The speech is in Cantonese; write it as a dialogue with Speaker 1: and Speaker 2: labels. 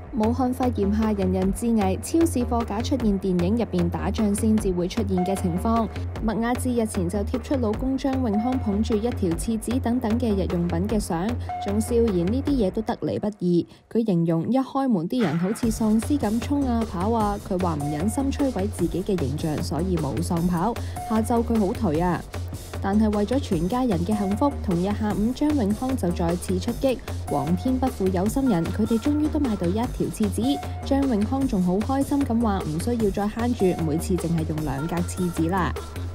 Speaker 1: 武漢肺炎下人人自危，超市貨架出現電影入邊打仗先至會出現嘅情況。麥雅致日前就貼出老公張永康捧住一條廁紙等等嘅日用品嘅相，仲笑言呢啲嘢都得嚟不易。佢形容一開門啲人好似喪屍咁衝啊跑啊，佢話唔忍心摧毀自己嘅形象，所以冇喪跑。下晝佢好頹啊！但係為咗全家人嘅幸福，同日下午張永康就再次出擊，皇天不負有心人，佢哋終於都買到一條廁紙。張永康仲好開心咁話唔需要再慳住，每次淨係用2格廁紙啦。